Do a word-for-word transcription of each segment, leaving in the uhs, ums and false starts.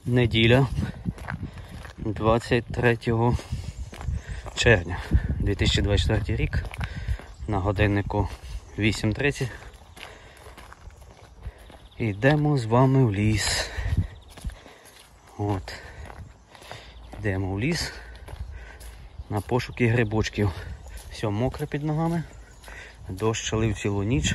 Неділя, двадцять третього червня дві тисячі двадцять четвертий рік, на годиннику вісім тридцять. Йдемо з вами в ліс. От. Йдемо в ліс на пошуки грибочків. Все мокре під ногами, дощ лив цілу ніч.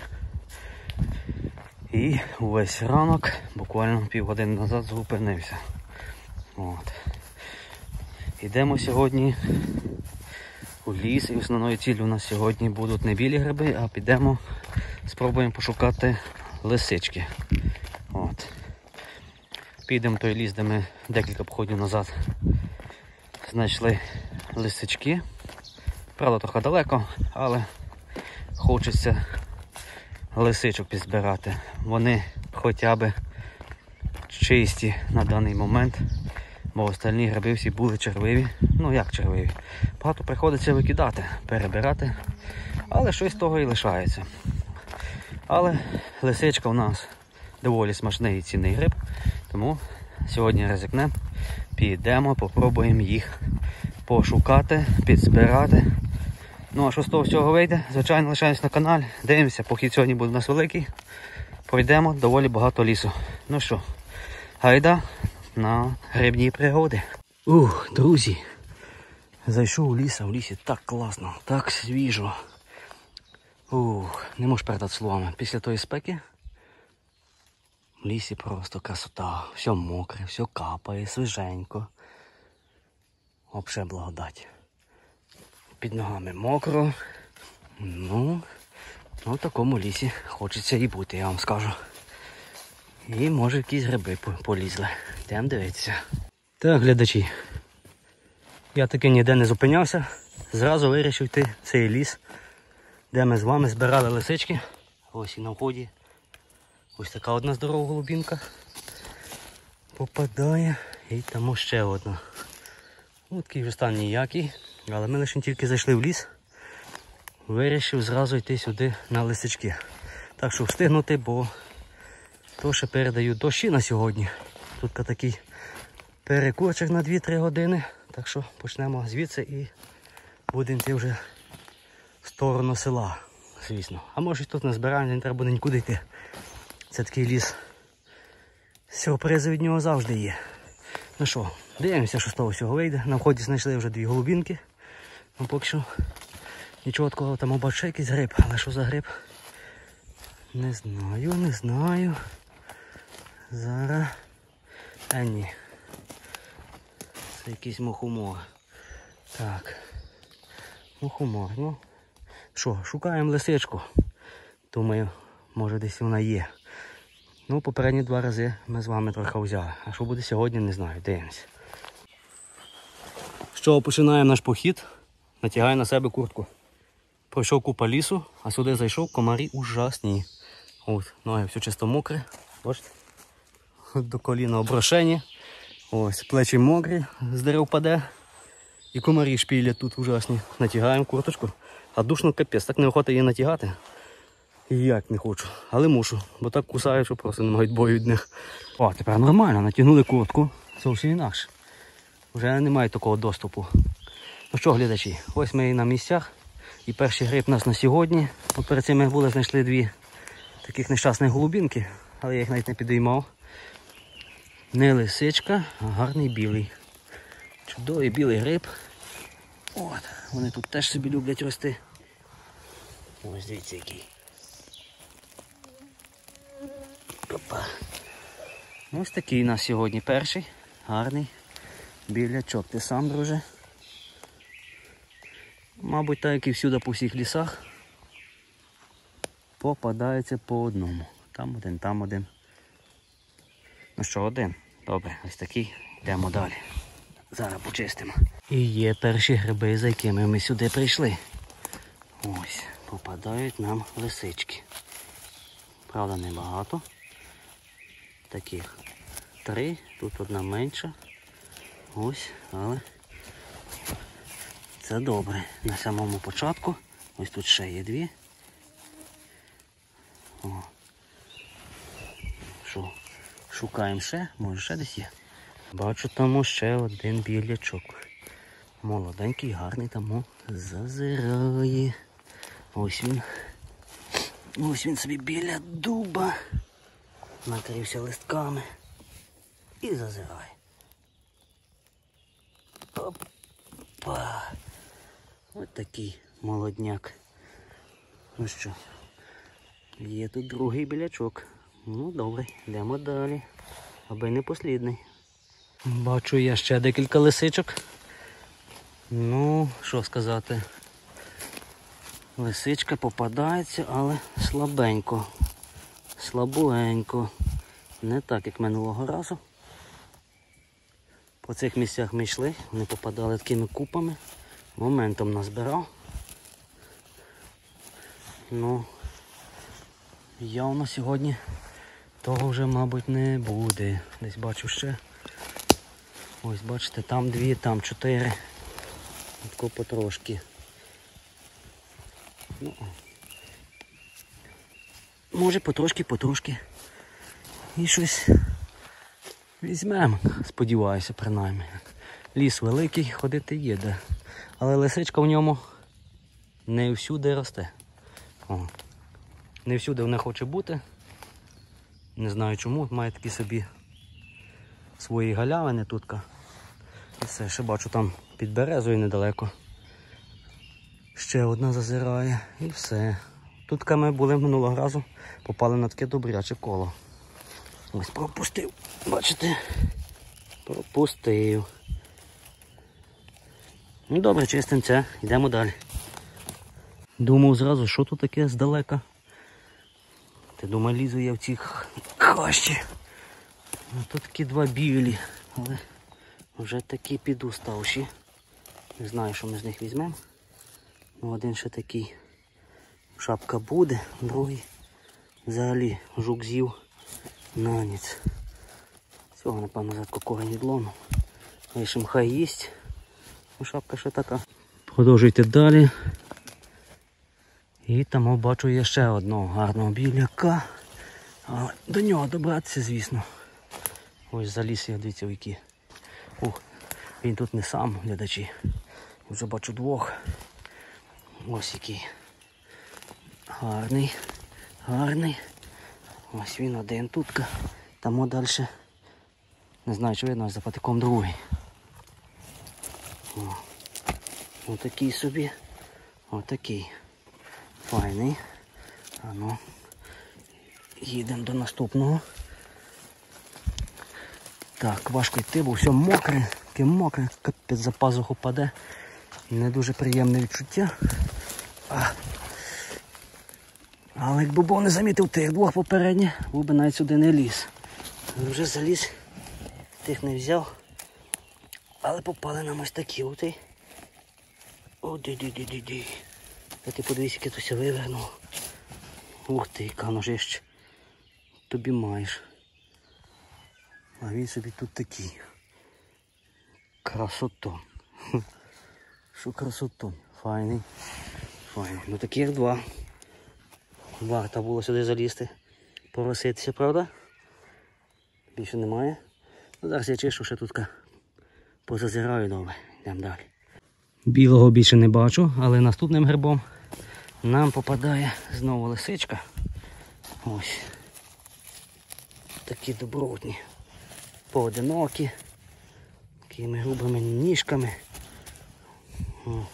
І увесь ранок, буквально півгодини назад, зупинився. От. Йдемо сьогодні у ліс, і основною ціллю у нас сьогодні будуть не білі гриби, а підемо, спробуємо пошукати лисички. От. Підемо в той ліс, де ми декілька походів назад знайшли лисички. Правда, трохи далеко, але хочеться лисичок підзбирати. Вони хоча б чисті на даний момент, бо остальні гриби всі були червиві. Ну як червиві? Багато приходиться викидати, перебирати, але щось з того і лишається. Але лисичка у нас доволі смачний і цінний гриб, тому сьогодні ризикнемо, підемо, попробуємо їх пошукати, підзбирати. Ну а що з того всього вийде, звичайно, лишаємось на каналі, дивимося, похід сьогодні буде у нас великий, пройдемо доволі багато лісу. Ну що, гайда на грибні пригоди. Ух, друзі, зайшов у ліс, а в лісі так класно, так свіжо. Ух, не можу передати словами. Після тої спеки в лісі просто красота, все мокре, все капає, свіженько. Взагалі благодать. Під ногами мокро. Ну, ну, в такому лісі хочеться і бути, я вам скажу. І може якісь гриби полізли. Йдемо дивитися. Так, глядачі. Я таки ніде не зупинявся. Зразу вирішив йти в цей ліс, де ми з вами збирали лисички. Ось і на вході. Ось така одна здорова голубінка попадає. І там ще одна. Ось такий вже стан ніякий. Але ми лише тільки зайшли в ліс, вирішив зразу йти сюди на лисички. Так що встигнути, бо то ще передають дощі на сьогодні. Тут такий перекурчик на дві-три години. Так що почнемо звідси і будемо йти вже в сторону села, звісно. А може тут не збираємо, не треба буде нікуди йти. Це такий ліс. Сюрпризи від нього завжди є. Ну що, дивимося, що з того всього вийде. На вході знайшли вже дві голубінки. Ну поки що нічого такого, там бачу якийсь гриб. Але що за гриб? Не знаю, не знаю. Зараз... А ні. Це якийсь мухомор. Так. Мухомор, ну. Що, шукаємо лисичку. Думаю, може десь вона є. Ну, попередні два рази ми з вами трохи взяли. А що буде сьогодні, не знаю. Дивимося. З чого починаємо наш похід? Натягаю на себе куртку. Пройшов купа лісу, а сюди зайшов, комарі ужасні. Ось, ноги все чисто мокре. Бачите? До коліна оброшені. Ось, плечі мокрі, з дерев паде. І комарі шпілять тут ужасні. Натягаємо курточку. А душно капець, так неохота її натягати. І як не хочу, але мушу, бо так кусають, що просто не мають бою від них. О, тепер нормально, натягнули куртку, зовсім інакше. Вже немає такого доступу. Ну що, глядачі, ось ми і на місцях. І перший гриб у нас на сьогодні. От перед цим ми були, знайшли дві таких нещасних голубінки, але я їх навіть не підіймав. Не лисичка, а гарний білий. Чудовий білий гриб. От, вони тут теж собі люблять рости. Ось дивіться який. Опа. Ось такий у нас сьогодні перший, гарний білячок. Ти сам, друже? Мабуть, так як і всюди по всіх лісах, попадається по одному. Там один, там один. Ну що, один? Добре, ось такий. Йдемо далі. Зараз почистимо. І є перші гриби, за якими ми сюди прийшли. Ось, попадають нам лисички. Правда, небагато. Таких три, тут одна менша. Ось, але це добре. На самому початку. Ось тут ще є дві. О. Що? Шукаємо ще, може ще десь є. Бачу там ще один білячок. Молоденький, гарний там зазирає. Ось він. Ось він собі біля дуба. Накрився листками. І зазирає. Опа. Ось такий молодняк. Ну що, є тут другий білячок. Ну добре, йдемо далі. Аби не послідний. Бачу я ще декілька лисичок. Ну, що сказати. Лисичка попадається, але слабенько. Слабенько. Не так, як минулого разу. По цих місцях ми йшли, вони попадали такими купами. Моментом назбирав. Ну, явно сьогодні того вже, мабуть, не буде. Десь бачу ще. Ось, бачите, там дві, там чотири. Тако потрошки. Ну, може потрошки-потрошки. І щось візьмемо, сподіваюся, принаймні. Ліс великий, ходити є де. Але лисичка в ньому не всюди росте. О. Не всюди вона хоче бути. Не знаю чому, має такі собі свої галявини тутка. І все, ще бачу там під березою недалеко. Ще одна зазирає і все. Тутка ми були минулого разу, попали на таке добряче коло. Ось пропустив, бачите? Пропустив. Ну добре, чистим це, йдемо далі. Думав зразу, що тут таке здалека. Ти думаю, лізу я в ці хащі. Ну, тут такі два білі, але вже такі підуставші. Не знаю, що ми з них візьмемо. Ну, один ще такий. Шапка буде, другий взагалі жук з'їв на ніц. Цього, напевно, задко корень відлому. Лишим хай їсть. Ну, шапка ще така. Продовжуйте далі. І там бачу я ще одного гарного біляка. Але до нього добратися, звісно. Ось заліз я, дивіться, в які. Ух, він тут не сам, глядачі. Вже бачу двох. Ось який. Гарний, гарний. Ось він один тутка. Там далі. Не знаю, чи видно, за патиком другий. О. Отакий собі. Отакий. Файний. А ну. Їдемо до наступного. Так, важко йти, бо все мокре. Таке мокре, капець за пазуху паде. Не дуже приємне відчуття. А. Але якби був не замітив тих двох попередніх, був би навіть сюди не ліз. Вже заліз, тих не взяв. Але попали нам ось такі оти. О, ди-ди-ди-ди-ди. Та ти подивись, яке туся вивернув. Ух ти, яка ножище. Тобі маєш. А він собі тут такий. Красотон. Що красотон. Файний. Файний. Ну таких два. Варто було сюди залізти. Пороситися, правда? Більше немає. Ну, зараз я чишу, ще тут позазираю добре. Йдемо далі. Білого більше не бачу, але наступним грибом нам попадає знову лисичка. Ось. Такі добротні. Поодинокі. Такими грубими ніжками. О.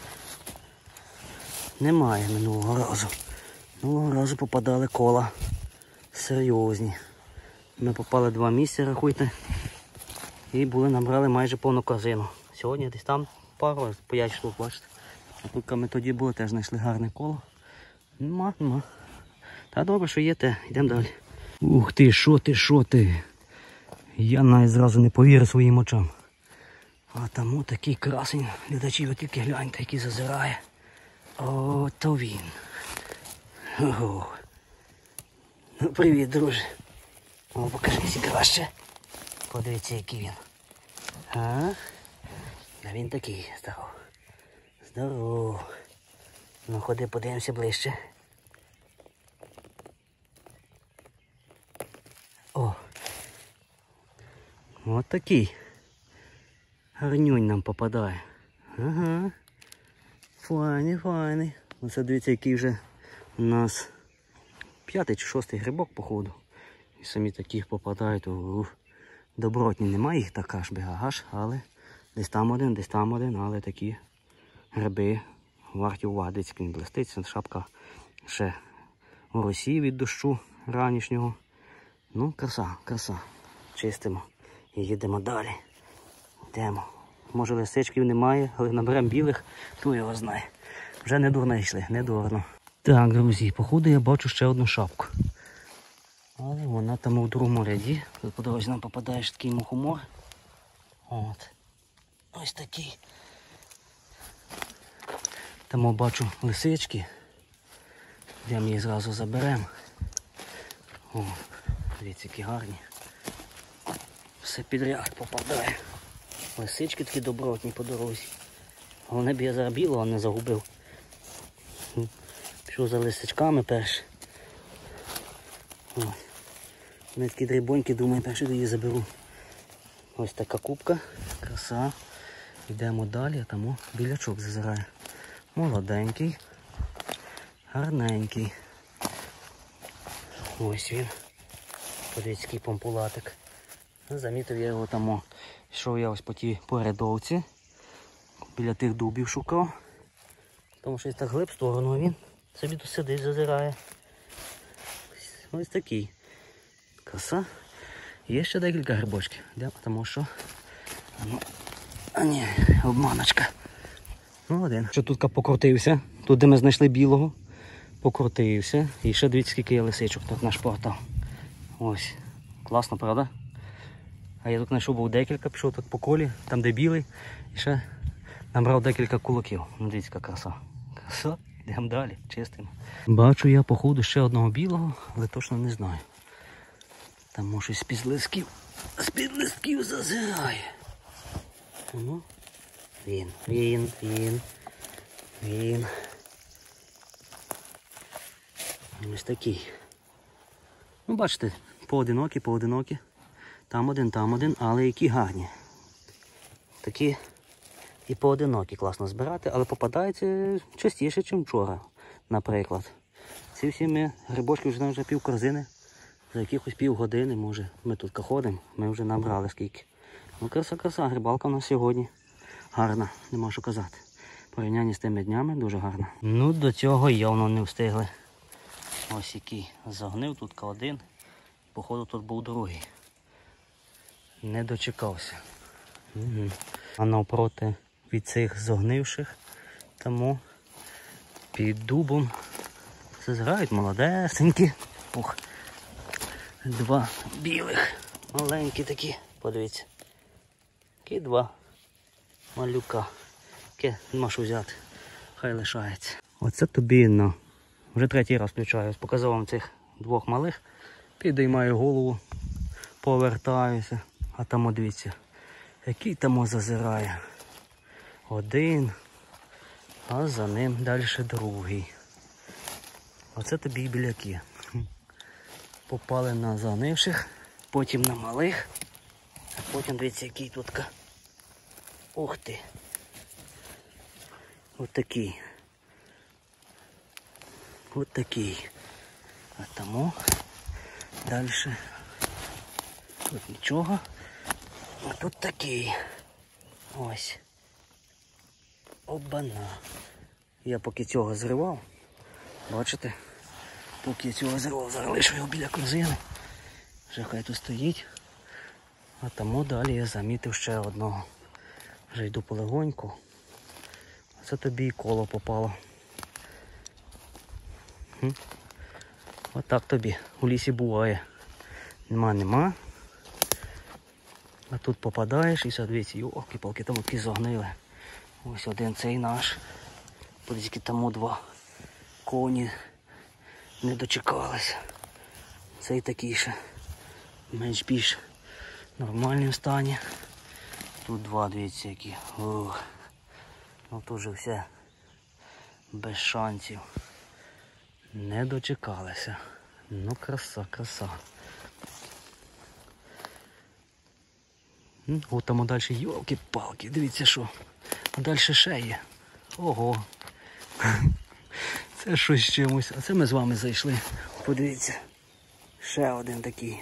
Немає минулого разу. Минулого разу попадали кола серйозні. Ми попали два місця, рахуйте. І були, набрали майже повну корзину. Сьогодні десь там пару, п'ять штук, бачите. А тут ми тоді були, теж знайшли гарне коло. Нема, нема. Та добре, що є те. Йдемо далі. Ух ти, що ти, що ти. Я навіть зразу не повірив своїм очам. А там отакий красень. Глядачі, ви тільки гляньте, який зазирає. О, то він. Ого. Ну привіт, друже. О, покажися краще. Подивіться, який він. А? А він такий, здоров. Здоров. Ну ходи, подивимося ближче. О. Ось такий гарнюнь нам попадає. Ага. Файний, файний. Оце дивіться, який вже у нас п'ятий чи шостий грибок, походу. І самі такі попадають. Ух. Добротні, немає їх так аж аж, але десь там один, десь там один, але такі гриби варті уваги. Дивіться, він блистить, шапка ще у росі від дощу ранішнього. Ну, краса, краса. Чистимо і їдемо далі. Йдемо. Може лисичків немає, але наберемо білих, хто його знає. Вже не дурно йшли, не дурно. Так, друзі, походу я бачу ще одну шапку. Але вона там у другому ряді. Тут по дорозі нам попадає такий мухомор. От. Ось такий. Там бачу лисички. Йдемо її зразу заберемо. О, дивіться, які гарні. Все підряд попадає. Лисички такі добротні по дорозі. Головне б я зараз білого не загубив. Пішов за лисичками перш. Ось. Вони такі дрібонькі, думаю, перше її заберу. Ось така кубка, краса. Йдемо далі, а там білячок зазирає. Молоденький, гарненький. Ось він. Подивіться, який помпулатик. Замітив я його там. Йшов я ось по тій порядовці. Біля тих дубів шукав. Тому що ось так глиб в сторону, він собі тут сидить, зазирає. Ось, ось такий. Краса. Є ще декілька грибочків. Йдемо, тому що... А, ну... а ні, обманочка. Ну, один. Що тут покрутився. Тут, де ми знайшли білого, покрутився. І ще дивіться, скільки є лисичок тут наш портал. Ось. Класно, правда? А я тут знайшов був декілька, пішов так по колі, там де білий. І ще набрав декілька кулаків. Ну, дивіться, яка краса. Краса. Йдемо далі, чистимо. Бачу я, походу, ще одного білого, але точно не знаю. Там може з-під листків, з-під листків зазирає. Ну, він, він, він, він. Ось такий. Ну, бачите, поодинокі, поодинокі. Там один, там один, але які гарні. Такі і поодинокі класно збирати, але попадаються частіше, ніж вчора, наприклад. Ці всі ми грибочки вже вже пів корзини. За якихось пів години, може, ми тут ходимо, ми вже набрали скільки. Ну, краса-краса, грибалка у нас сьогодні гарна, нема що казати. Порівняння з тими днями дуже гарна. Ну, до цього явно не встигли. Ось який загнив, тут один, походу тут був другий. Не дочекався. Угу. А навпроти від цих зогнивших, тому під дубом зазирають молодесенькі. Ух. Два білих, маленькі такі, подивіться. Такі два малюка. Таке нема що взяти, хай лишається. Оце тобі, ну, вже третій раз включаю. Показав вам цих двох малих, підіймаю голову, повертаюся. А там, дивіться, який там зазирає. Один, а за ним далі другий. Оце тобі і біляки. Попали на загнивших, потім на малих, а потім дивіться, який тут. Ух ти! Ось такий. Ось такий. А тому далі тут нічого. А тут такий. Ось. Обана. Я поки цього зривав, бачите? Поки я цього зривав, зараз лишу його біля корзини. Вже хай тут стоїть. А тому далі я замітив ще одного. Вже йду полегоньку. Це тобі і коло попало. Хм. Отак тобі у лісі буває. Нема, нема. А тут попадаєш і все, дивіться, йолки-палки, там які загнили. Ось один цей наш. Подивіться, там два коні не дочекалися. Цей такий ще менш більш в нормальному стані. Тут два, дивіться, які. Ух. Ну тут вже все без шансів. Не дочекалися. Ну краса, краса. О, там далі, йолки-палки, дивіться що. А далі ще є. Ого. Це щось з чимось. А це ми з вами зайшли. Подивіться. Ще один такий.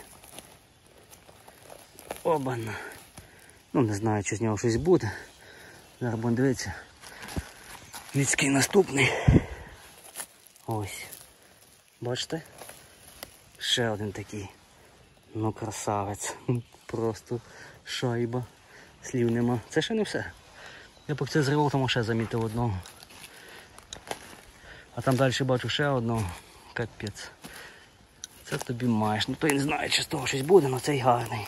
Обана. Ну не знаю, чи з нього щось буде. Зараз будемо дивитися. Людський наступний. Ось. Бачите? Ще один такий. Ну красавець. Просто шайба. Слів нема. Це ще не все. Я поки це зривав, тому ще замітив одного. А там далі бачу ще одного. Капець. Це тобі маєш. Ну то я не знаю, чи з того щось буде, але цей гарний.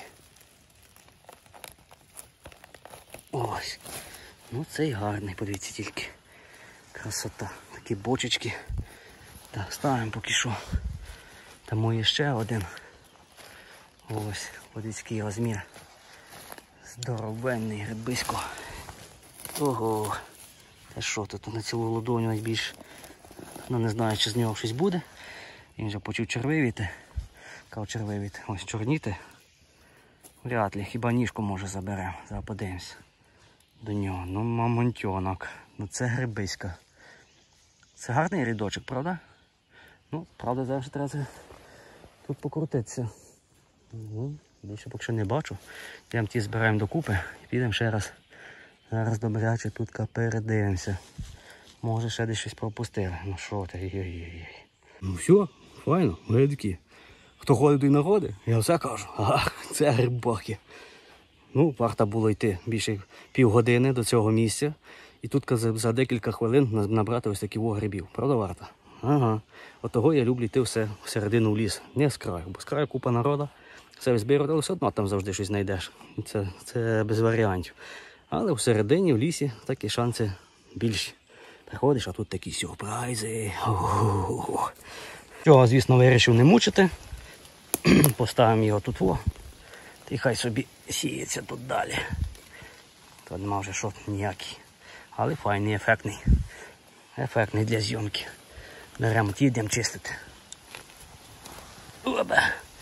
Ось. Ну цей гарний, подивіться тільки. Красота. Такі бочечки. Так, ставимо поки що. Там є ще один. Ось, подивіться, який розмір. Здоровенний грибисько. Ого. Та що тут на цілу ладоню найбільш. Ну не знаю, чи з нього щось буде. Він вже почав червивіти. Кав червивіти. Ось чорніти. Вряд ли, хіба ніжку може заберемо. Зараз подивимось до нього. Ну мамонтьонок. Ну це грибиська. Це гарний рядочок, правда? Ну, правда, зараз треба тут покрутитися. Ну, більше поки що не бачу. Йдемо ті збираємо докупи і підемо ще раз. Зараз добряче тут передивимося. Може ще десь щось пропустили. Ну що ти, ой-ой-ой. Ну все, файно, глядки. Хто ходить, той народи, я все кажу. Ах, це грибаки. Ну, варто було йти більше півгодини до цього місця. І тут за декілька хвилин набрати ось такі грибів. Правда варто? Ага. Отого я люблю йти все всередину в ліс. Не з краю, бо з краю купа народу. Все визбирати, але все одно там завжди щось знайдеш. Це, це без варіантів. Але всередині, в лісі, такі шанси більші. Приходиш, а тут такі сюрпризи. Цього, звісно, вирішив не мучити. Поставимо його тут во. І хай собі сіється тут далі. Тут нема вже що ніякий. Але файний, ефектний. Ефектний для зйомки. Беремо ті, йдемо чистити. Оба.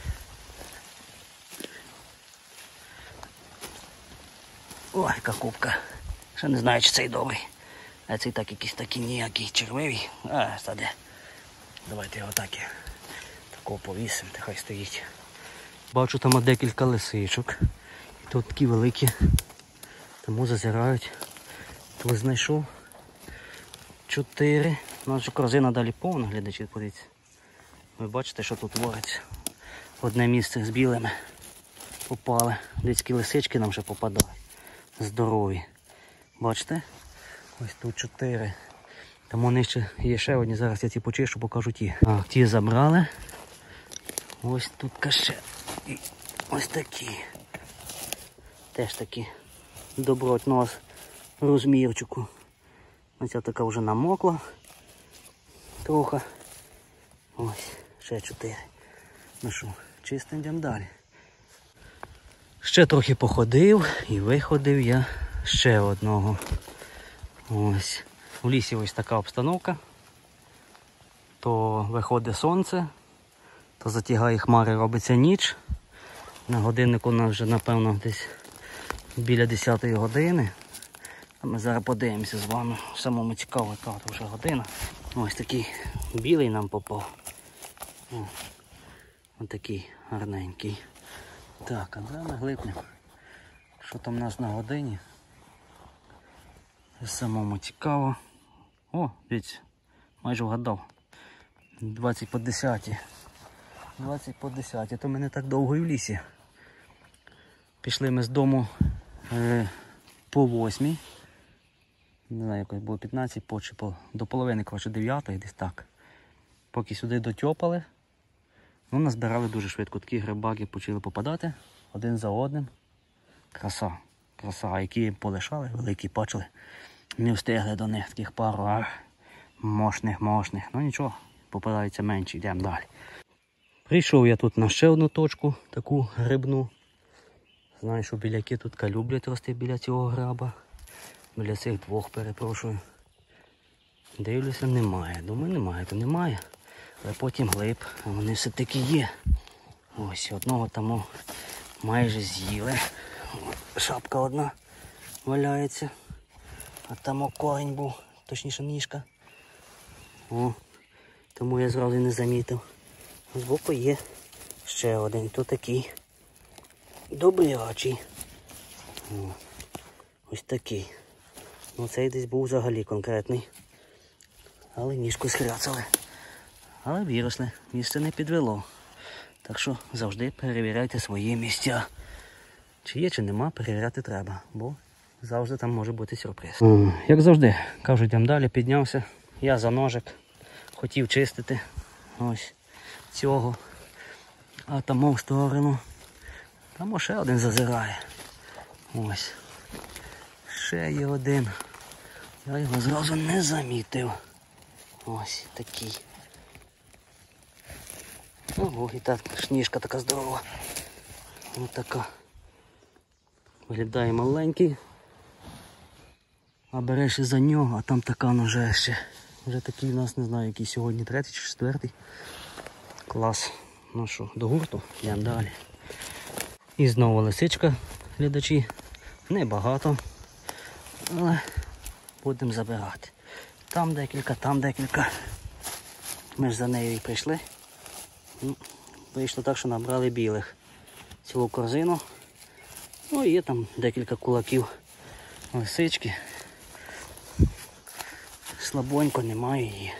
Ой, яка кубка. Ще не знаю, чи цей добрий. А цей так якийсь такий ніякий червивий. А, стаде. Давайте його так і такого повісимо, хай стоїть. Бачу там декілька лисичок. І тут такі великі. Тому зазирають. Тут знайшов чотири. У нас же корзина далі повна, глядачі, подивіться. Ви бачите, що тут твориться. Одне місце з білими попали. Дитські лисички нам ще попадають. Здорові. Бачите? Ось тут чотири. Там вони ще є ще одні. Зараз я ці почищу, покажу ті. А, ті забрали. Ось тут каше. І ось такі. Теж такі добротного розмірчику. Ось ця така вже намокла. Трохи. Ось, ще чотири. Ну що, чисто йдемо далі. Ще трохи походив і виходив я ще одного. Ось. В лісі ось така обстановка. То виходить сонце, то затягає хмари, робиться ніч. На годиннику у нас вже, напевно, десь біля десятої години. А ми зараз подивимося з вами. Самому цікаво, яка вже година. Ось такий білий нам попав. Ось такий гарненький. Так, а зараз ми глипнемо. Що там у нас на годині? Самому цікаво. О, дивіться, майже вгадав. двадцять по десятій. двадцять по десятій, то ми не так довго і в лісі. Пішли ми з дому е, по восьмій. Не знаю, якось було п'ятнадцять, по, чи по, до половини, коротше, дев'ятої, десь так. Поки сюди дотьопали, ну, назбирали дуже швидко. Такі грибаки почали попадати один за одним. Краса, краса. А які полишали, великі почали. Не встигли до них таких пару, а мощних, мощних. Ну нічого, попадаються менші, йдемо далі. Прийшов я тут на ще одну точку, таку грибну. Знаю, що біляки тут люблять рости біля цього граба. Біля цих двох, перепрошую. Дивлюся, немає. Думаю, немає, то немає. Але потім глиб, а вони все-таки є. Ось, одного там майже з'їли. Шапка одна валяється. А там корінь був, точніше ніжка. О, тому я зразу не замітив. Збоку є ще один, тут такий добрячий. Ось такий. Ну цей десь був взагалі конкретний. Але ніжку схряцали. Але виросли, місце не підвело. Так що завжди перевіряйте свої місця. Чи є, чи нема, перевіряти треба, бо завжди там може бути сюрприз. О, як завжди, кажуть, йдемо далі, піднявся. Я за ножик хотів чистити ось цього. А там в сторону. Там ще один зазирає. Ось. Ще є один. Я його зразу не замітив. Ось такий. Ого, і та шніжка така здорова. Ось така. Виглядає маленький. А береш і за нього, а там така ножа ще. Вже такий у нас, не знаю, який сьогодні, третій чи четвертий. Клас. Ну що, до гурту, йдемо далі. І знову лисичка, глядачі. Небагато, але будемо забирати. Там декілька, там декілька. Ми ж за нею і прийшли. Вийшло так, що набрали білих. Цілу корзину. Ну і є там декілька кулаків лисички. Слабонько, немає її.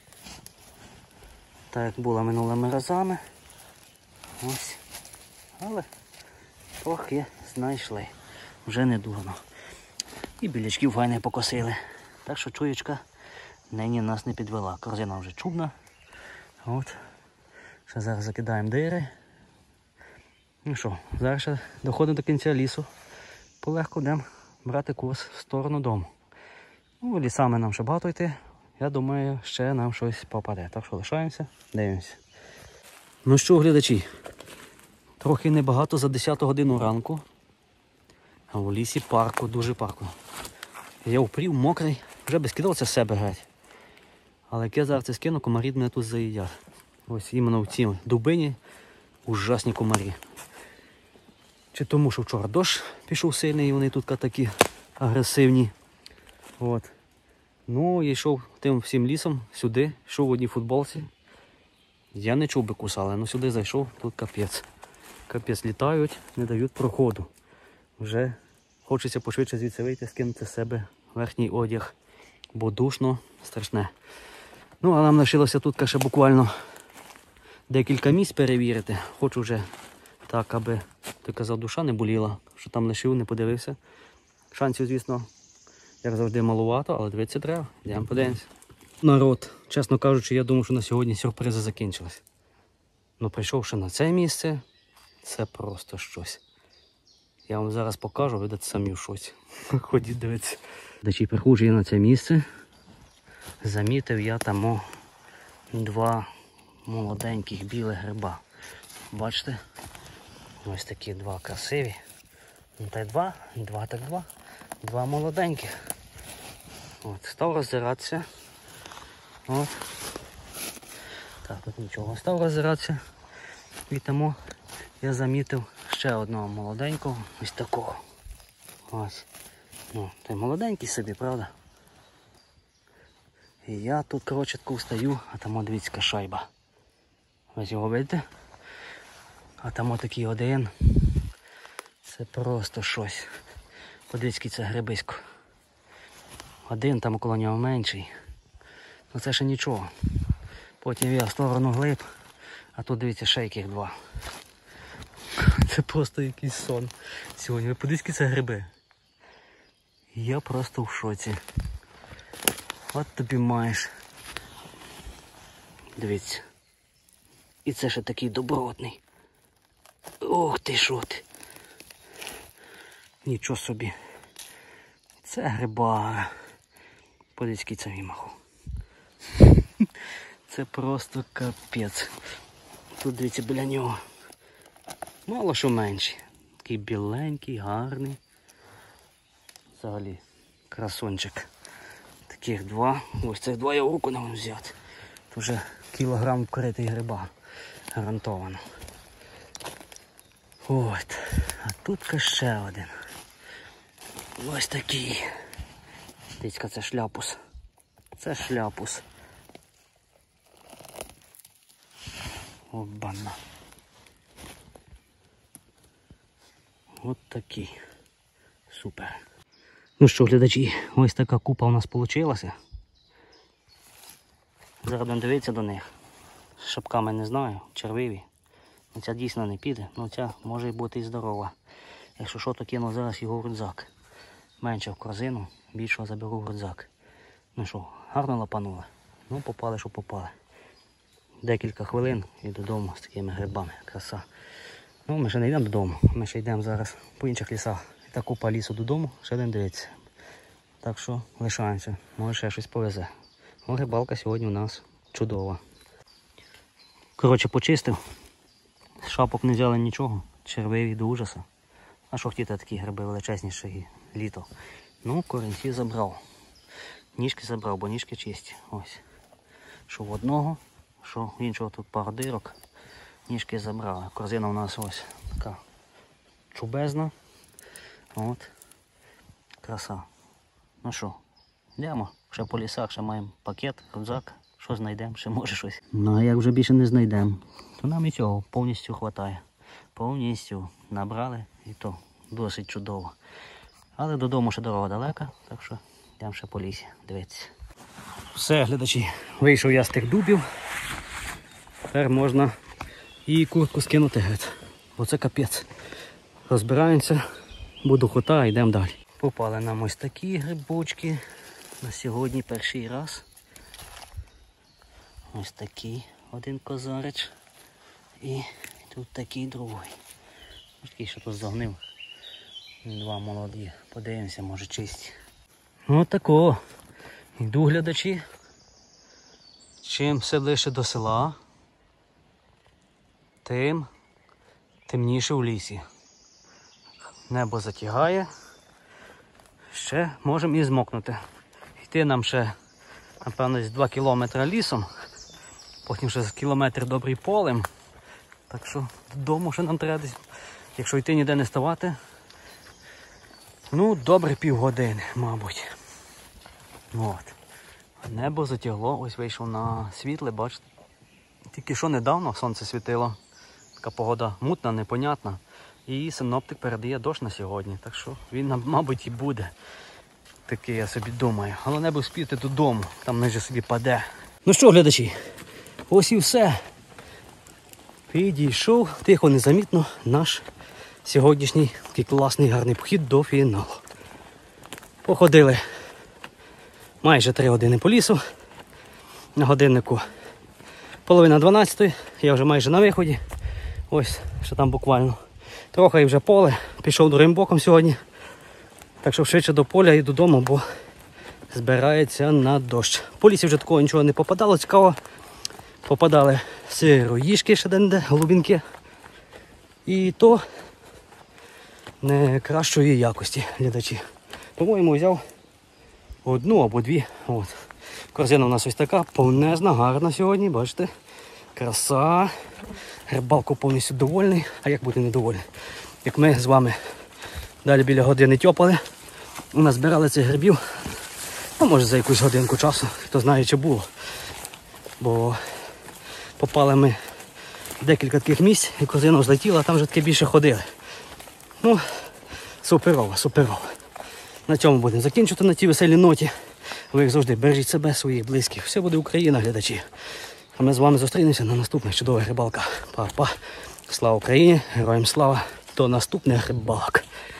Так як була минулими разами. Ось. Але трохи знайшли. Вже не дурно. І білячків файно покосили. Так що чуєчка нині нас не підвела. Корзина вже чубна. От. Ще зараз закидаємо дири. Ну що, зараз ще доходимо до кінця лісу. Полегко будемо брати курс в сторону дому. Ну, лісами нам ще багато йти. Я думаю, ще нам щось попаде. Так що лишаємося, дивимося. Ну що, глядачі, трохи небагато за десяту годину ранку. А у лісі парку, дуже парку. Я впрів, мокрий, вже би скидався з себе геть. Але як я зараз це скину, комарі мене тут заїдять. Ось іменно в цій дубині ужасні комарі. Чи тому, що вчора дощ пішов сильний і вони тут такі агресивні. От. Ну, я йшов тим всім лісом сюди, йшов в одній футболці. Я не чув би кусали, але сюди зайшов, тут капець. Капець, літають, не дають проходу. Вже хочеться пошвидше звідси вийти, скинути з себе верхній одяг, бо душно, страшне. Ну, а нам лишилося тут ще буквально декілька місць перевірити. Хочу вже так, аби, ти казав, душа не боліла, що там лишив, не подивився. Шансів, звісно, як завжди, малувато, але дивитися треба. Йдемо подивимося. Народ, чесно кажучи, я думав, що на сьогодні сюрпризи закінчились. Ну, прийшовши на це місце, це просто щось. Я вам зараз покажу, ви будете самі в шоці. Ходіть дивитися. Дачі приходжу я на це місце. Замітив я там два молоденьких білих гриба. Бачите? Ось такі два красиві. Ну та й два, два так два. Два молоденьких. От, став роззиратися. От. Так, тут нічого. Став роззиратися. І тому я замітив ще одного молоденького. Ось такого. Ось. Ну, той молоденький собі, правда? І я тут, коротше, таку стою, а там, дивіться, шайба. Ось його видите? А там отакий один. Це просто щось. Подивіться, це грибисько. Один, там около нього менший. Ну це ще нічого. Потім я в сторону глиб, а тут, дивіться, ще яких два. Це просто якийсь сон сьогодні. Ви подивіться, це гриби. Я просто в шоці. От тобі маєш. Дивіться. І це ще такий добротний. Ох ти, що ти. Нічого собі. Це грибара. Подивіться, це вимаху. Це просто капець. Тут, дивіться, біля нього. Мало що менший. Такий біленький, гарний. Взагалі, красунчик. Таких два. Ось цих два я в руку не можу взяти. Тут вже кілограм вкритий гриба. Гарантовано. От. А тут ще один. Ось такий. Дивіться, це шляпус. Це шляпус. Обана. От такий. Супер. Ну що, глядачі, ось така купа у нас вийшла. Зараз будемо дивитися до них. З шапками не знаю, червиві. Ну, ця дійсно не піде, ну ця може бути і здорова. Якщо що, то кину зараз його в рюкзак. Менше в корзину, більшого заберу в рюкзак. Ну що, гарно лапанули? Ну попали, що попали. Декілька хвилин і додому з такими грибами. Краса. Ну ми ще не йдемо додому, ми ще йдемо зараз по інших лісах. І та купа лісу додому, ще один дивиться. Так що лишаємося, може ще щось повезе. О, рибалка сьогодні у нас чудова. Коротше, почистив. З шапок не взяли нічого, червиві до ужаса. А що хотіти, такі гриби величезніші літо. Ну, корінці забрав. Ніжки забрав, бо ніжки чисті. Ось. Що в одного, що в іншого тут пару дирок. Ніжки забрали. Корзина у нас ось така чубезна. От. Краса. Ну що, йдемо. Ще по лісах, ще маємо пакет, рюкзак. Що знайдемо, ще може щось. Ну а як вже більше не знайдемо, то нам і цього повністю вистачає. Повністю набрали і то досить чудово. Але додому ще дорога далека, так що йдемо ще по лісі, дивіться. Все, глядачі, вийшов я з тих дубів. Тепер можна і куртку скинути геть. Бо це капець. Розбираємося, буду хота, йдемо далі. Попали нам ось такі грибочки. На сьогодні перший раз. Ось такий один козарич. І тут такий другий. Ось такий, що тут загнив. Два молоді. Подивимося, може чисті. Ось такого. Йду, глядачі. Чим все ближче до села, тим темніше в лісі. Небо затягає. Ще можемо і змокнути. Йти нам ще, напевно, з два кілометри лісом. Потім ще кілометр добрий полем. Так що додому ще нам треба десь, якщо йти ніде не ставати, ну, добре півгодини, мабуть. От. Небо затягло, ось вийшов на світле, бачите. Тільки що недавно сонце світило. Така погода мутна, непонятна. І синоптик передає дощ на сьогодні. Так що він, мабуть, і буде. Такий, я собі думаю. Головне би вспіти додому, там ниже собі паде. Ну що, глядачі, ось і все. Підійшов тихо, незамітно наш сьогоднішній такий класний, гарний похід до фіналу. Походили майже три години по лісу. На годиннику половина дванадцятої, я вже майже на виході. Ось, що там буквально. Трохи і вже поле, пішов другим боком сьогодні. Так що швидше до поля і додому, бо збирається на дощ. По лісі вже такого нічого не попадало, цікаво. Попадали сироїжки ще де-не-де, голубінки. І то не кращої якості, глядачі. По-моєму, взяв одну або дві. От. Корзина у нас ось така, повнезна, гарна сьогодні, бачите. Краса. Рибалку повністю довольний. А як бути недовольний? Як ми з вами далі біля години тьопали, у нас збирали цих грибів, ну, може за якусь годинку часу, хто знає, чи було. Бо попали ми в декілька таких місць, і корзина злетіла, а там вже таки більше ходили. Ну, суперово, суперово. На цьому будемо закінчувати, на тій веселій ноті. Ви, як завжди, бережіть себе, своїх близьких. Все буде Україна, глядачі. А ми з вами зустрінемося на наступних чудових рибалках. Па-па. Слава Україні, героям слава. До наступних рибалок.